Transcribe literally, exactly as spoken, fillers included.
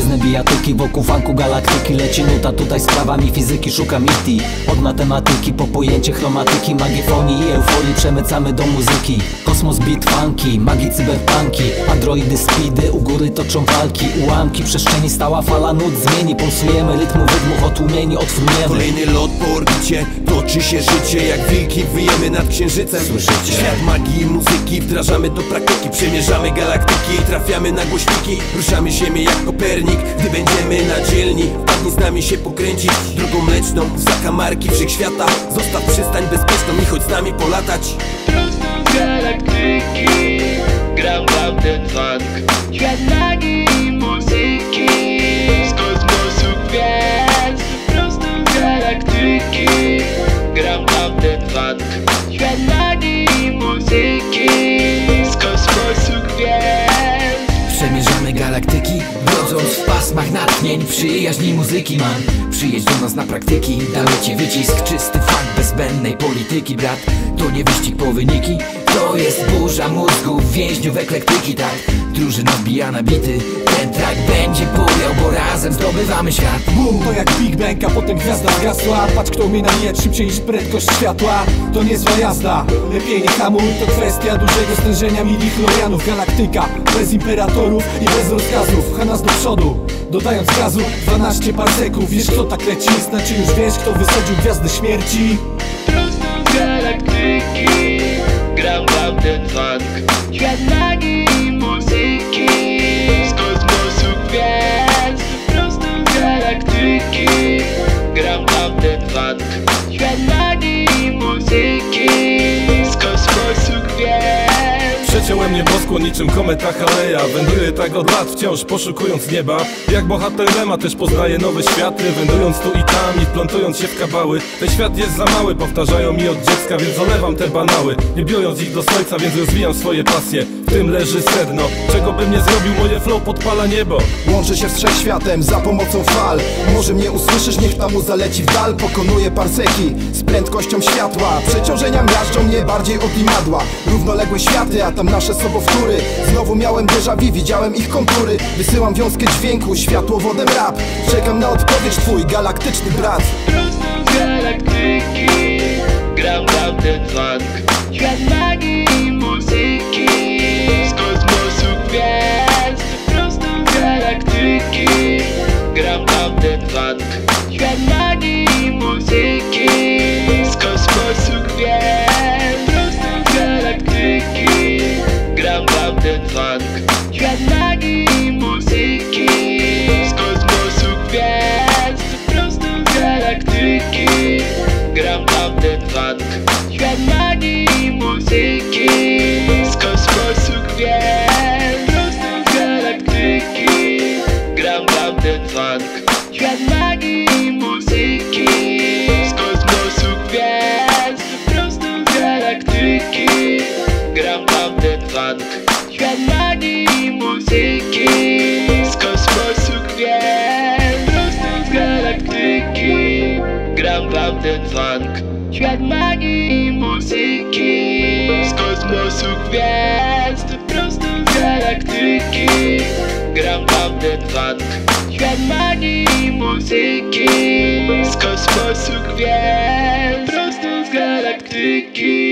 Różne bijatyki wokół funku galaktyki. Leci nuta tutaj z prawami fizyki, szukam iti. Od matematyki po pojęcie chromatyki, magiefonii i euforii przemycamy do muzyki. Kosmos beat funky, magii cyberpunki, androidy speedy, u góry toczą walki. Ułamki przestrzeni, stała fala nut zmieni. Pulsujemy rytmu wydmuch, otłumieni odfruniemy. Kolejny lot po orbicie, toczy się życie. Jak wilki wyjemy nad księżycem. Słyszycie? Świat magii i muzyki wdrażamy do praktyki. Przemierzamy galaktyki i trafiamy na głośniki. Ruszamy ziemię jak Kopernik, gdy będziemy na dzielni. Wpadnij z nami się pokręcić drogą mleczną, w zakamarki wszechświata. Zostaw przystań bezpieczną i chodź z nami polatać. Prosto z galaktyki gram wam ten funk. Świat magii i muzyki, z kosmosu gwiazd. Prosto z galaktyki gram wam ten funk. Świat magii i muzyki, z kosmosu gwiazd. Przemierzamy galaktyki, brodząc w pasmach natchnień, przyjaźni muzyki man. Przyjedź do nas na praktyki, damy ci wycisk, czysty fakt bez zbędnej polityki. Brat, to nie wyścig po wyniki, to jest burza mózgów, więźniów eklektyki. Tak, drużyna wbija na bity, ten track będzie powiał, bo razem zdobywamy świat. Boom, to jak Big Bang, a potem gwiazda zgasła. Patrz kto umie nawijać szybciej niż prędkość światła. To niezła jazda, lepiej nie hamuj. To kwestia dużego stężenia midi-chlorianów. Galaktyka, bez imperatorów i bez rozkazów, pcha nas do przodu, dodając gazu dwanaście parseków. Wiesz kto tak leci, znaczy już wiesz kto wysadził gwiazdę śmierci. Prosto z galaktyki gram wam ten funk. Świat magii i muzyki, z kosmosu gwiazd. Prosto z galaktyki gram wam ten funk. Świat magii i muzyki, z kosmosu gwiazd. Przeciąłem niebosło niczym kometa Haleja. Wędruję tak od lat, wciąż poszukując nieba. Jak bohater Lema też poznaję nowe światy, wędrując tu i tam i wplątując się w kabały. Ten świat jest za mały, powtarzają mi od dziecka, więc olewam te banały, nie biorąc ich do serca, więc rozwijam swoje pasje. W tym leży sedno, czego bym nie zrobił, moje flow podpala niebo. Łączę się z wszechświatem za pomocą fal. Może mnie usłyszysz, niech ta muza leci w dal. Pokonuję parseki z prędkością światła. Przeciążenia miażdżą mnie bardziej od imadła. Równoległe światy, a tam nasze sobowtóry. Znowu miałem déjà vu, widziałem ich kontury. Wysyłam wiązkę dźwięku, światłowodem rap. Czekam na odpowiedź twój galaktyczny brat. Prosto z galaktyki gram wam ten funk. Świat magii i muzyki, z kosmosu gwiazd. Prosto z galaktyki gram wam ten funk. Świat magii i muzyki, z kosmosu gwiazd. Prosto z galaktyki gram wam ten funk. Świat magii i muzyki, z kosmosu gwiazd. Prosto z galaktyki gram wam ten funk. Świat magii i muzyki, z kosmosu gwiazd. Prosto z galaktyki gram wam ten funk. Świat magii i muzyki, z kosmosu gwiazd. Prosto z galaktyki gram wam ten funk. Świat magii i muzyki, z kosmosu gwiazd. Prosto z galaktyki gram wam ten funk. Świat magii i muzyki, z kosmosu gwiazd. Prosto z galaktyki gram wam ten funk. Świat magii i muzyki, z kosmosu gwiazd. Prosto z galaktyki